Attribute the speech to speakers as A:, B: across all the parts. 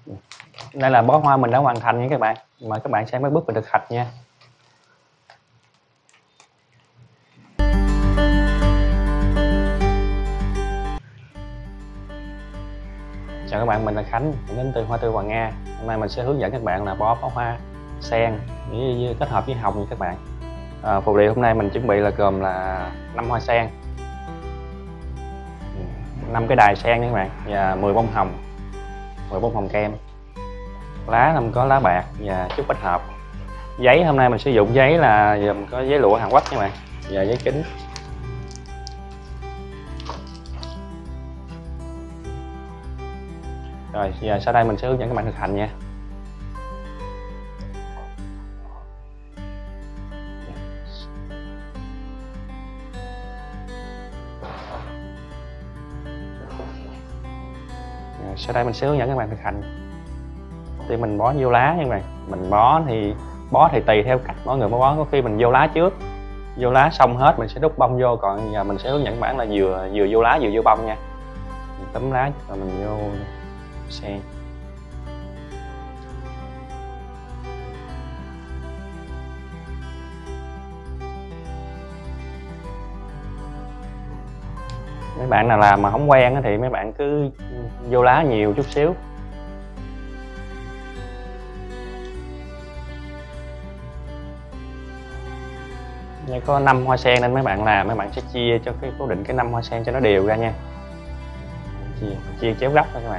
A: Đây là bó hoa mình đã hoàn thành nha các bạn. Mời các bạn xem mấy bước mình thực hành nha. Chào các bạn, mình là Khánh, mình đến từ Hoa Tươi Hoàng Nga. Hôm nay mình sẽ hướng dẫn các bạn là bó pháo hoa sen kết hợp với hồng nha các bạn. Phụ liệu hôm nay mình chuẩn bị là gồm là 5 hoa sen, 5 cái đài sen nha các bạn, và 10 bông hồng, 10 bông hồng kem. Lá mình có lá bạc và chút bách hợp. Giấy hôm nay mình sử dụng giấy là gồm có giấy lụa Hàn Quốc nha các bạn, và giấy kính. Rồi giờ sau đây mình sẽ hướng dẫn các bạn thực hành nha. Sau đây mình sẽ hướng dẫn các bạn thực hành. Thì mình bó vô lá nha các bạn. Mình bó thì tùy theo cách mỗi người bó. Có khi mình vô lá trước, vô lá xong hết mình sẽ đút bông vô. Còn giờ mình sẽ hướng dẫn các bạn là vừa vô lá vừa vô bông nha. Mình tấm lá rồi mình vô sen. Mấy bạn nào làm mà không quen thì mấy bạn cứ vô lá nhiều chút xíu. Đây có 5 hoa sen nên mấy bạn làm, mấy bạn sẽ chia cho cái cố định cái 5 hoa sen cho nó đều ra nha. Chia chéo góc thôi các bạn.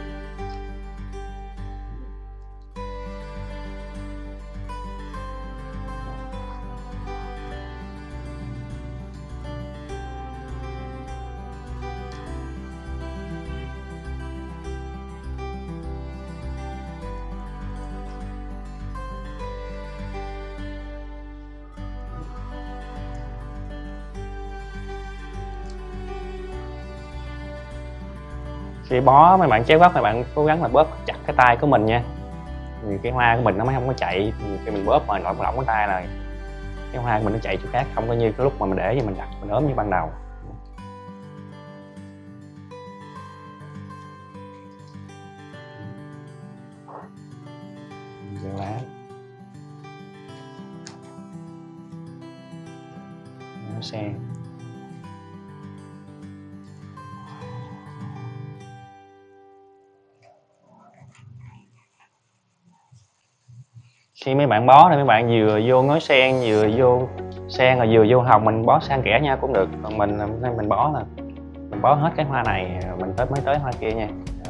A: Khi bó mấy bạn chéo góc, mấy bạn cố gắng là bóp chặt cái tay của mình nha, vì cái hoa của mình nó mới không có chạy. Khi mình bóp mà lỏng cái tay là cái hoa của mình nó chạy chỗ khác, không có như cái lúc mà mình để cho mình đặt mình ốm như ban đầu. Gieo lá nó sen. Khi mấy bạn bó thì mấy bạn vừa vô ngói sen, vừa vô sen rồi vừa vô hồng, mình bó sang kẽ nhau cũng được. Còn mình bó là mình bó hết cái hoa này mình mới tới hoa kia nha.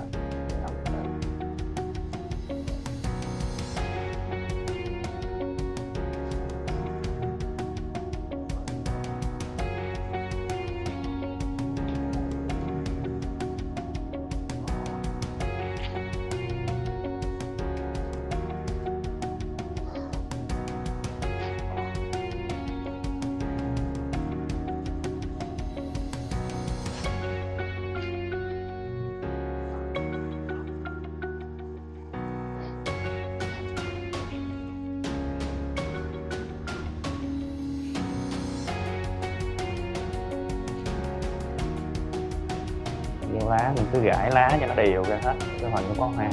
A: Vô lá mình cứ gãi lá cho nó đều ra hết cái phần của bó hoa.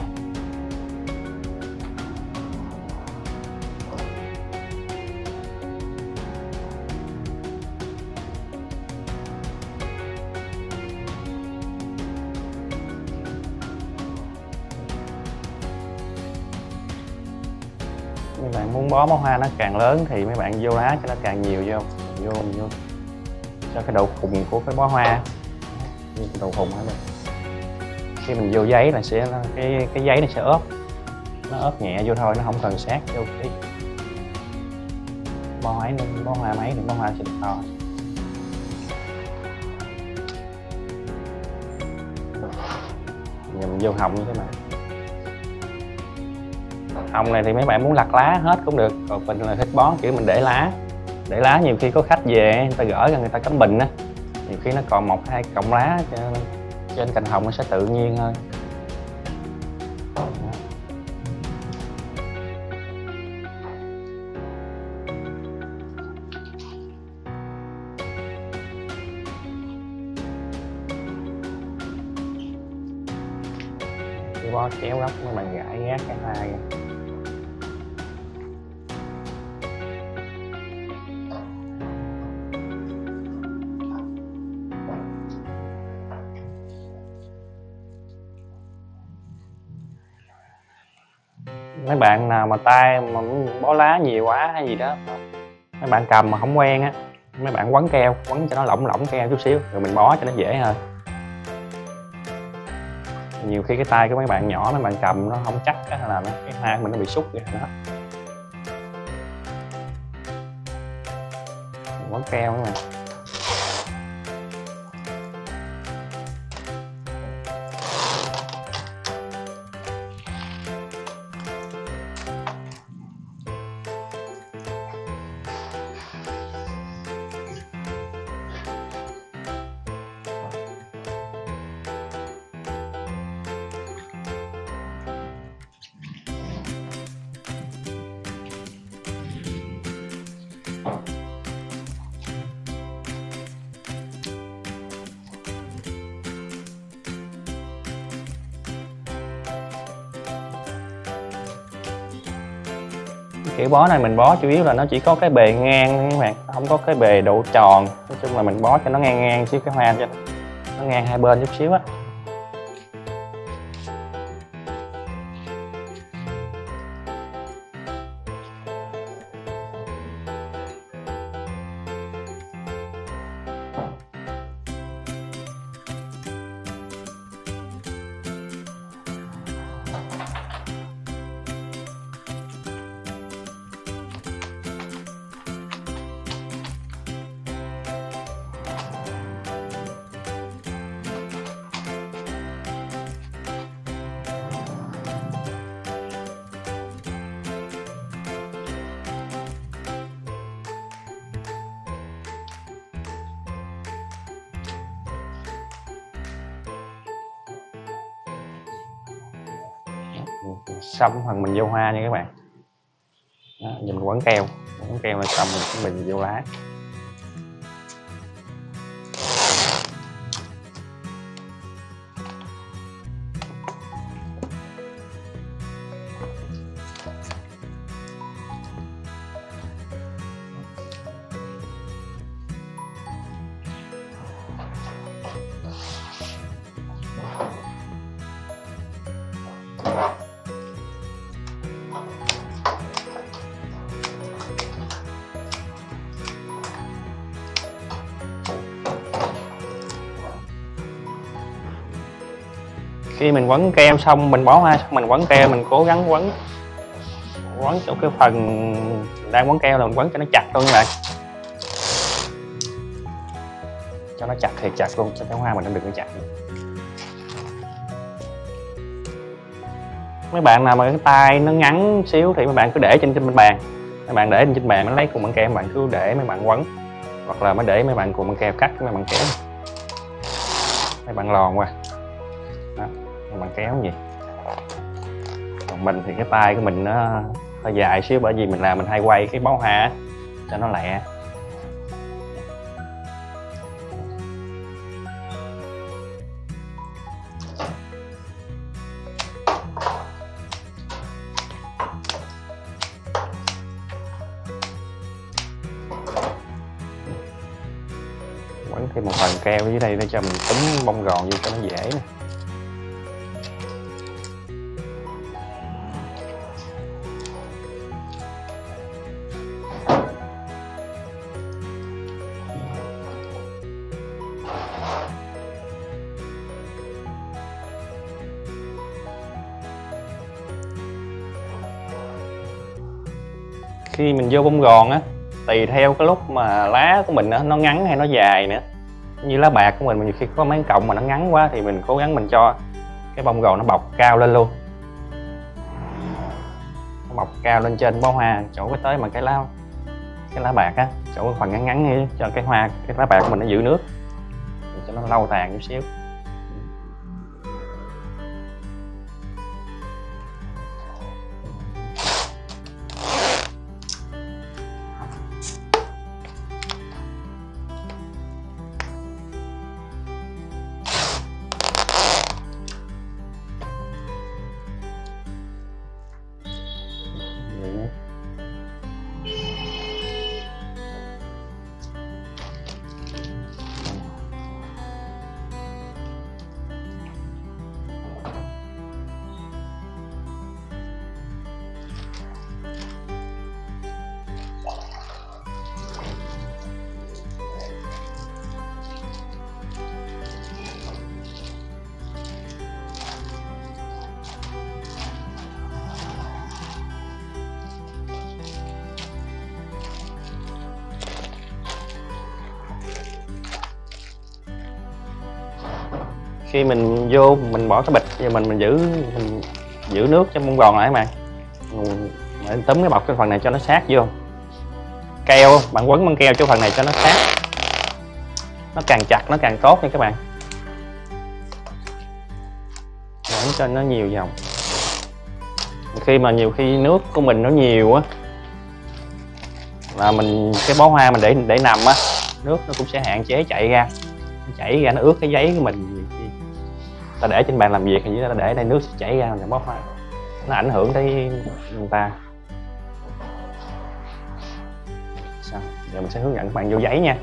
A: Mấy bạn muốn bó hoa nó càng lớn thì mấy bạn vô lá cho nó càng nhiều vô cho cái độ khùng của cái bó hoa, như cái độ khùng hả bạn. Khi mình vô giấy là cái giấy nó sẽ nó ốp nhẹ vô thôi, nó không cần sát vô cái bó hoa mấy thì bó hoa sẽ được to. Giờ mình vô hồng như thế này. Hồng này thì mấy bạn muốn lặt lá hết cũng được, còn mình là thích bó kiểu mình để lá nhiều khi có khách về người ta gửi ra người ta cắm bình á, nhiều khi nó còn 1-2 cọng lá trên cành hồng nó sẽ tự nhiên hơn. bó chéo góc mấy bạn gãi gác cái hoa kìa. Mấy bạn nào mà tay mà bó lá nhiều quá hay gì đó, mấy bạn cầm mà không quen á, mấy bạn quấn keo, quấn cho nó lỏng lỏng keo chút xíu rồi mình bó cho nó dễ hơn. Nhiều khi cái tay của mấy bạn nhỏ, mấy bạn cầm nó không chắc á, là cái hoa của mình nó bị sút ra đó. Quấn keo nữa mà. Kiểu bó này mình bó chủ yếu là nó chỉ có cái bề ngang các bạn, không có cái bề độ tròn. Nói chung là mình bó cho nó ngang ngang xíu cái hoa, cho nó ngang hai bên chút xíu á. Xong phần mình vô hoa nha các bạn. Đó, giờ mình quấn keo là xong mình vô lá. Khi mình quấn keo xong, mình bó hoa xong mình quấn keo, mình cố gắng quấn chỗ cái phần mình đang quấn keo là mình quấn cho nó chặt luôn các bạn, cho nó chặt thiệt chặt luôn, cho cái hoa mình nó đừng có chặt. Mấy bạn nào mà cái tay nó ngắn xíu thì mấy bạn cứ để trên bàn, mấy bạn để trên bàn nó lấy cùng bằng keo, mấy bạn cứ để mấy bạn quấn, hoặc là mới để mấy bạn cùng bằng keo cắt, mấy bạn kéo, mấy bạn lòn qua đó, mấy bạn kéo gì. Còn mình thì cái tay của mình nó hơi dài xíu, bởi vì mình hay quay cái bó hoa cho nó lẹ. Quấn thêm một phần keo dưới đây để cho mình túm bông gòn vô cho nó dễ nè. Khi mình vô bông gòn á, tùy theo cái lúc mà lá của mình nó ngắn hay nó dài nữa. Như lá bạc của mình nhiều khi có mấy cọng mà nó ngắn quá thì mình cố gắng mình cho cái bông gòn nó bọc cao lên luôn, nó bọc cao lên trên bó hoa, chỗ cái tới mà cái lá bạc á, chỗ cái phần ngắn ngắn ấy, cho cái hoa, cái lá bạc của mình nó giữ nước cho nó lâu tàn chút xíu. khi mình vô mình bỏ cái bịch và mình giữ nước cho bông gòn lại các bạn. Mình túm cái bọc cái phần này cho nó sát vô. Keo bạn quấn băng keo cho phần này cho nó sát, nó càng chặt nó càng tốt nha các bạn. Quấn cho nó nhiều vòng. Khi mà nhiều khi nước của mình nó nhiều á là mình cái bó hoa mình để nằm á, nước nó cũng sẽ hạn chế chảy ra, nó ướt cái giấy của mình. Ta để trên bàn làm việc thì ta để đây nước sẽ chảy ra là bó hoa, nó ảnh hưởng tới người ta. Sao? Giờ mình sẽ hướng dẫn các bạn vô giấy nha.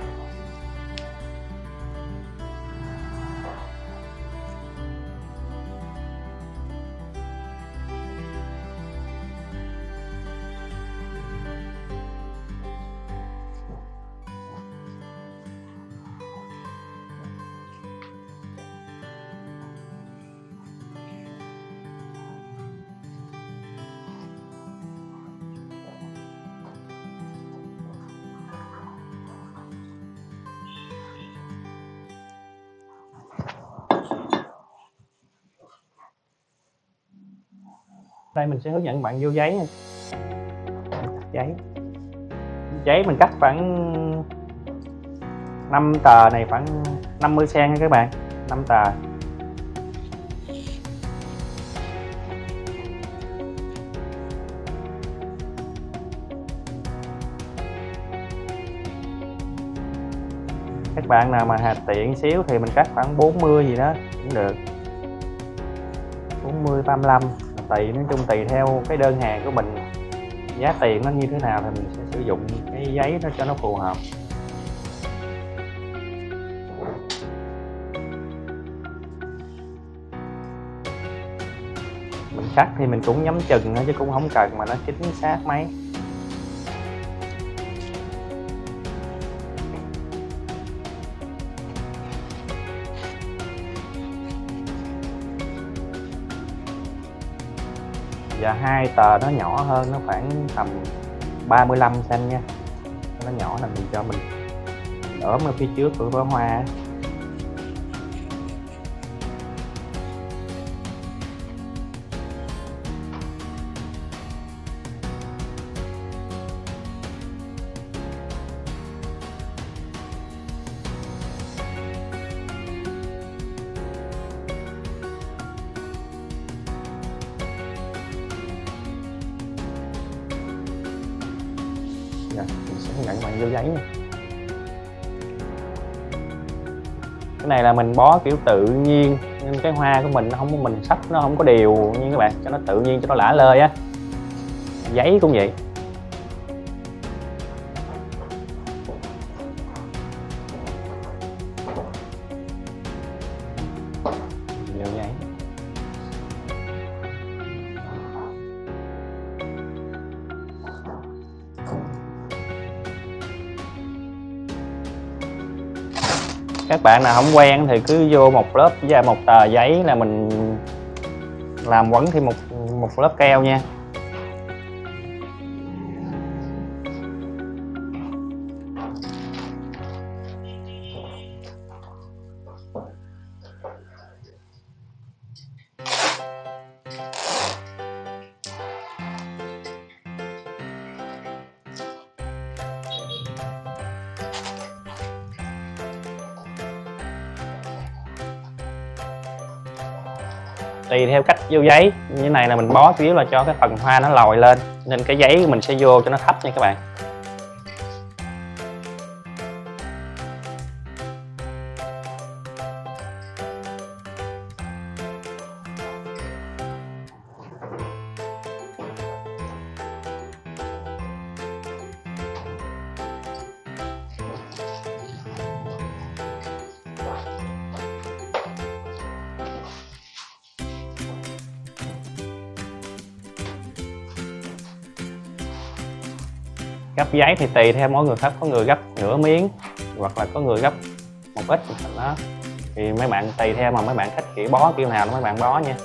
A: Đây mình sẽ hướng dẫn bạn vô giấy nha. Giấy mình cắt khoảng 5 tờ này khoảng 50 cm nha các bạn, 5 tờ. Các bạn nào mà tiện xíu thì mình cắt khoảng 40 gì đó cũng được, 40 35 tùy, nói chung tùy theo cái đơn hàng của mình, giá tiền nó như thế nào thì mình sẽ sử dụng cái giấy đó cho nó phù hợp. Mình cắt thì mình cũng nhắm chừng thôi chứ cũng không cần mà nó chính xác mấy. Và 2 tờ nó nhỏ hơn, nó khoảng tầm 35 cm nha, nó nhỏ là mình cho mình ốm ở phía trước của bó hoa. Mình sẽ hướng dẫn các bạn vô giấy nha. Cái này là mình bó kiểu tự nhiên nên cái hoa của mình nó không có, mình sắp nó không có đều như các bạn, cho nó tự nhiên cho nó lả lơi á. Giấy cũng vậy. Vô giấy. Các bạn nào không quen thì cứ vô một lớp và một tờ giấy là mình làm quấn thêm một lớp keo nha. Tùy theo cách vô giấy, như này là mình bó chủ yếu là cho cái phần hoa nó lòi lên nên cái giấy mình sẽ vô cho nó thấp nha các bạn. Gấp giấy thì tùy theo mỗi người khác, có người gấp nửa miếng hoặc là có người gấp một ít đó, thì mấy bạn tùy theo mà mấy bạn thích kiểu bó kiểu nào đó mấy bạn bó nha.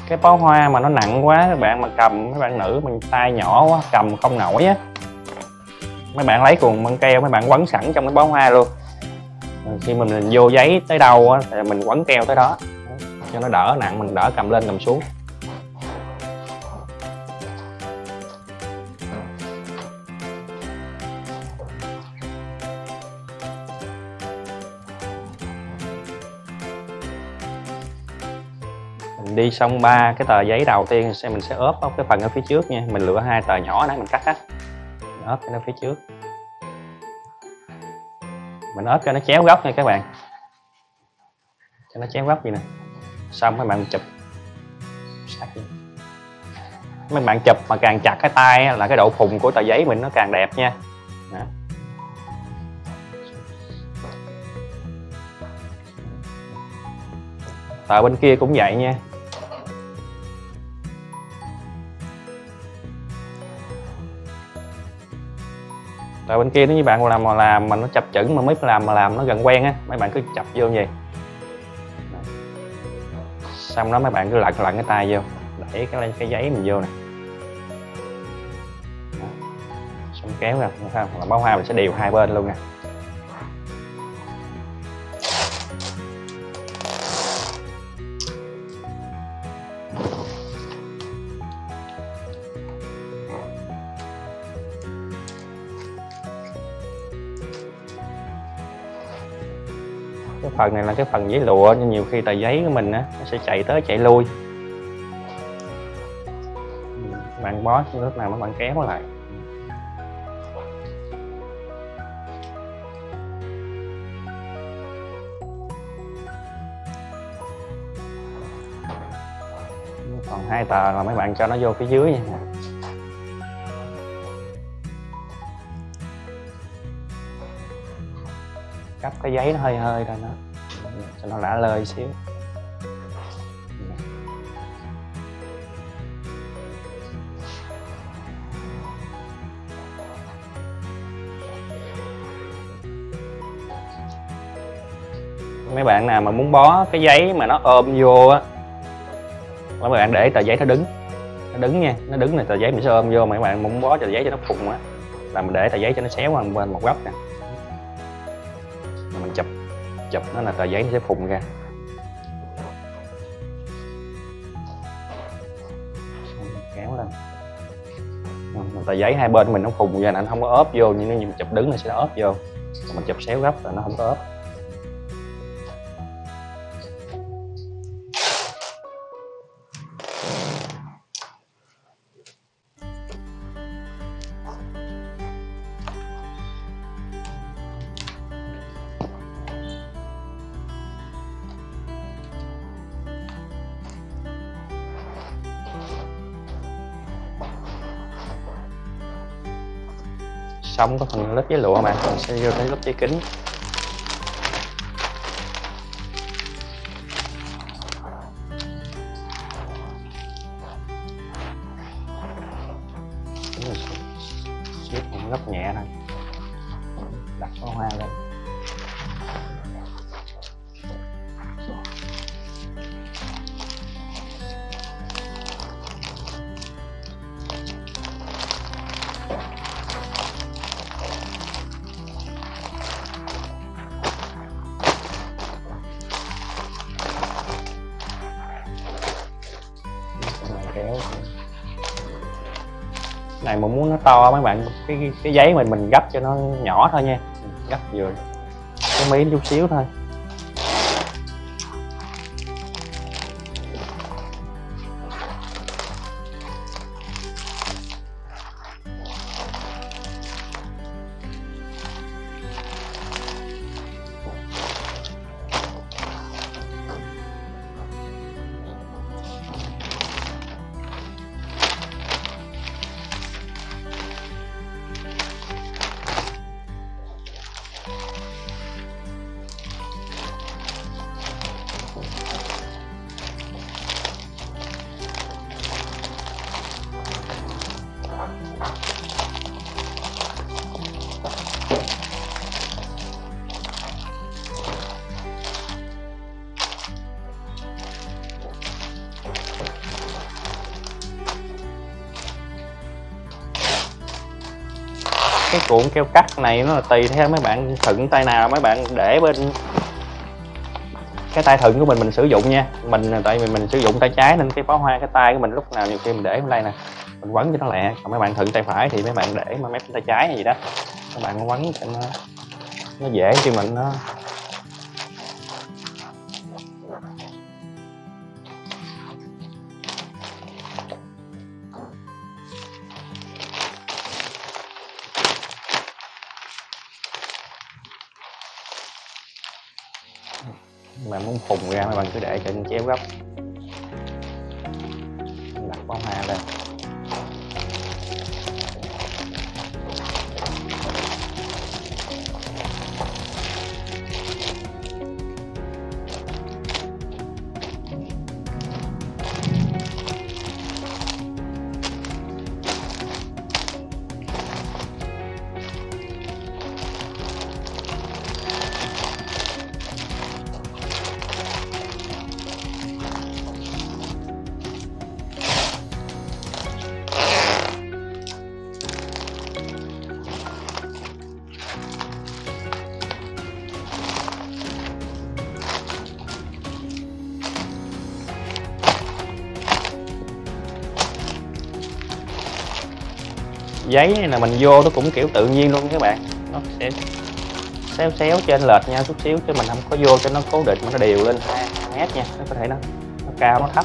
A: Cái bó hoa mà nó nặng quá các bạn, mà cầm mấy bạn nữ mình tay nhỏ quá cầm không nổi á, mấy bạn lấy cuộn băng keo mấy bạn quấn sẵn trong cái bó hoa luôn. Rồi khi mình vô giấy tới đâu á thì mình quấn keo tới đó cho nó đỡ nặng, mình đỡ cầm lên cầm xuống. Mình đi xong 3 cái tờ giấy đầu tiên mình sẽ ốp cái phần ở phía trước nha. Mình lựa 2 tờ nhỏ nãy mình cắt á, mình ốp cái nó phía trước, mình ốp cho nó chéo góc nha các bạn, cho nó chéo góc vậy nè. Xong mấy bạn chụp mấy bạn chụp mà càng chặt cái tay là cái độ phùng của tờ giấy mình nó càng đẹp nha. Đó. Tờ bên kia cũng vậy nha. Tờ bên kia nếu như bạn làm mà nó chập chững mà mới làm nó gần quen á, mấy bạn cứ chập vô như vậy. Xong đó mấy bạn cứ lật cái tay vô, đẩy cái giấy mình vô nè. Xong kéo ra, không là bó hoa mình sẽ đều hai bên luôn nè. Cái phần này là cái phần giấy lụa, nhưng nhiều khi tờ giấy của mình á nó sẽ chạy tới chạy lui. Bạn bó lúc nào bạn kéo lại. Còn 2 tờ là mấy bạn cho nó vô phía dưới nha. Cắt cái giấy nó hơi ra nó cho nó lả lơi xíu. Mấy bạn nào mà muốn bó cái giấy mà nó ôm vô á, mấy bạn để tờ giấy nó đứng nha, nó đứng này tờ giấy mình sẽ ôm vô. Mà các bạn muốn bó tờ giấy cho nó phùng á là mình để tờ giấy cho nó xéo qua bên một góc nè, mình chụp nó là tờ giấy nó sẽ phùng ra. Kéo lên, tờ giấy hai bên mình nó phùng ra, nó không có ốp vô, nhưng nếu như mình chụp đứng thì sẽ ốp vô, còn mình chụp xéo góc là nó không có ốp. Xong có phần lớp giấy lụa mà mình sẽ vô tới lớp giấy kính. Xếp một góc nhẹ thôi, đặt bó hoa lên. Kéo này mà muốn nó to mấy bạn, cái giấy mình gấp cho nó nhỏ thôi nha, gấp vừa cái mí chút xíu thôi. cái cuộn keo cắt này nó là tùy theo mấy bạn thuận tay nào mấy bạn để bên cái tay thuận của mình sử dụng nha. Tại vì mình sử dụng tay trái nên cái pháo hoa cái tay của mình lúc nào nhiều khi mình để bên đây nè, mình quấn cho nó lẹ. Còn mấy bạn thuận tay phải thì mấy bạn để mà mép tay trái hay gì đó, các bạn quấn cho nó dễ khi mình nó mà muốn phùng ra mấy bạn cứ để trên chéo góc, đặt pháo hoa lên. Giấy này là mình vô nó cũng kiểu tự nhiên luôn các bạn, nó sẽ xéo xéo trên lệch nhau chút xíu chứ mình không có vô cho nó cố định mà nó đều lên 2 mét nha, nó có thể nó cao nó thấp.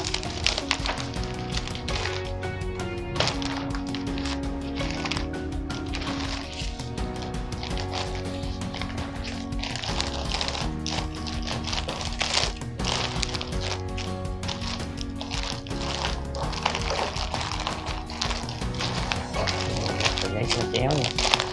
A: Giấy chéo nha.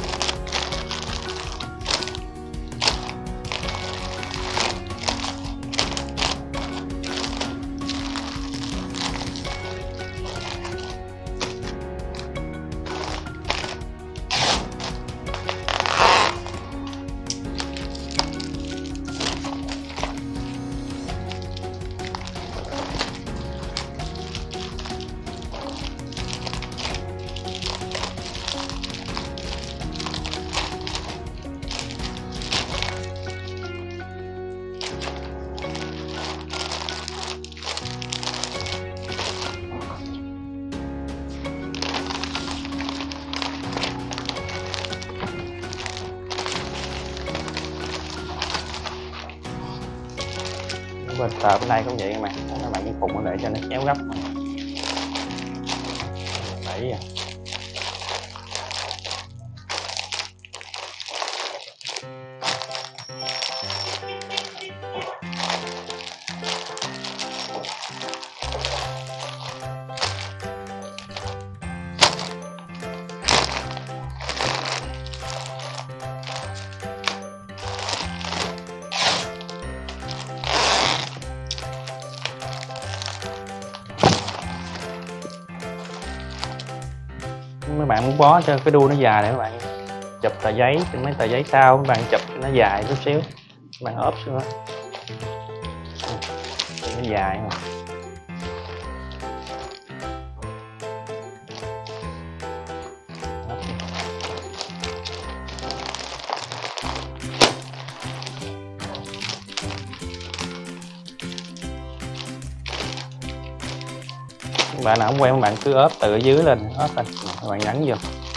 A: Bên tờ bên đây cũng vậy các bạn, các bạn chỉ phùng nó để cho nó chéo gấp đẩy à. Mấy bạn muốn bó cho cái đuôi nó dài này, các bạn chụp tờ giấy trên mấy tờ giấy sau, các bạn chụp cho nó dài chút xíu, các bạn ốp xuống đó nó dài mà. Các bạn nào không quen các bạn cứ ốp từ ở dưới lên, ốp lên các bạn nhấn vô.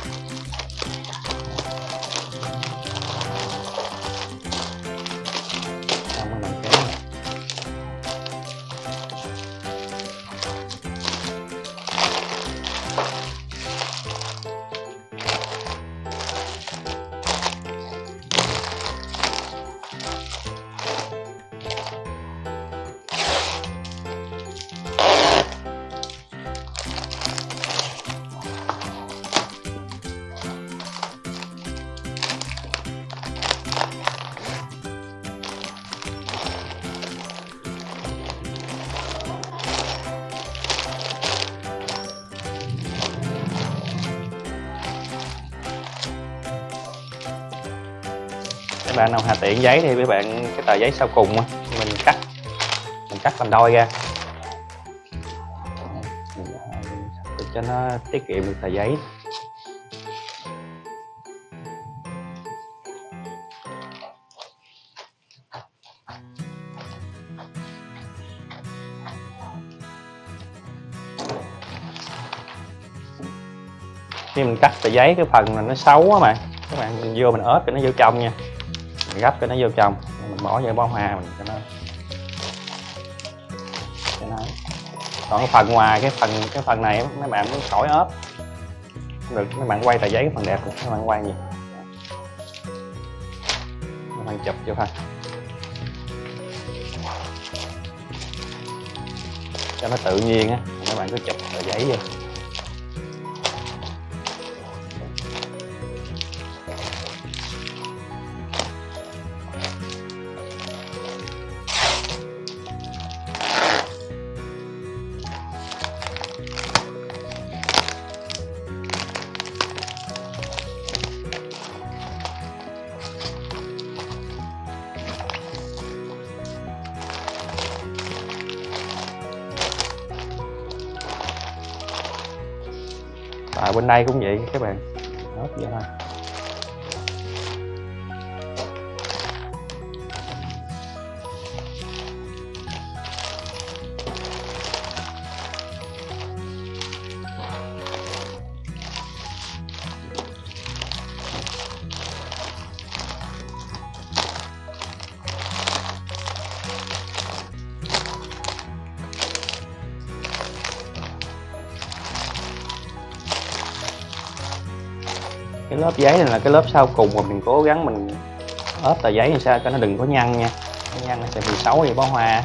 A: Các bạn nào hà tiện giấy thì các bạn cái tờ giấy sau cùng mình cắt làm đôi ra cho nó tiết kiệm được tờ giấy. khi mình cắt tờ giấy cái phần này nó xấu á mà các bạn, mình vô mình ốp cho nó vô trong nha, mình gấp cho nó vô trong, mình bỏ vô bó hoa mình cho nó còn cái phần ngoài cái phần này mấy bạn muốn khỏi ốp được, mấy bạn quay tờ giấy cái phần đẹp mấy bạn quay gì mấy bạn chụp vô thôi cho nó tự nhiên á, các bạn cứ chụp tờ giấy vô. Bên đây cũng vậy các bạn, ốp vậy thôi. Cái lớp giấy này là cái lớp sau cùng mà mình cố gắng mình ốp tờ giấy làm sao cho nó đừng có nhăn nha, cái nhăn nó sẽ bị xấu vậy bó hoa.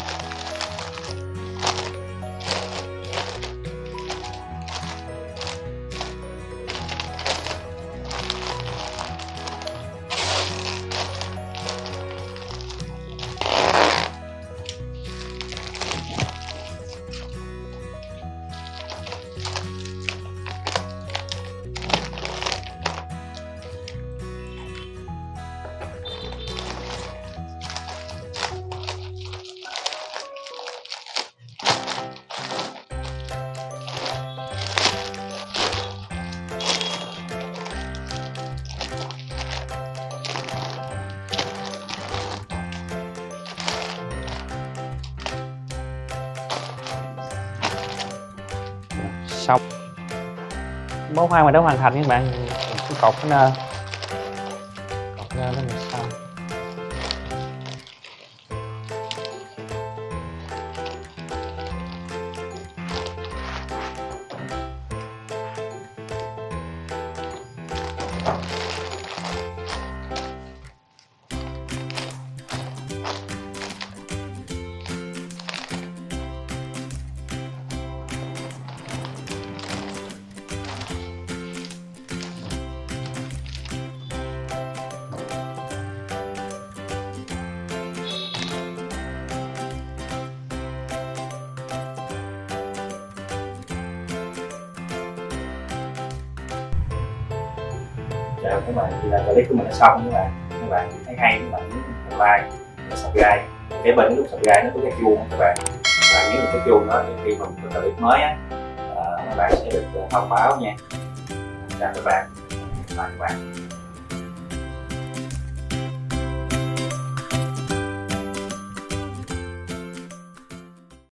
A: Xong bó hoa mà đã hoàn thành các bạn, cứ cột cái nơ nó mình xong. Chào các bạn, thì là clip của mình đã xong các bạn thấy hay các bạn nhấn like, subscribe. Cái bên nút subscribe nó có cái chuông các bạn, và nhấn vào cái chuông đó thì khi mà mình có clip mới á, các bạn sẽ được thông báo nha. Chào các bạn, bye các bạn.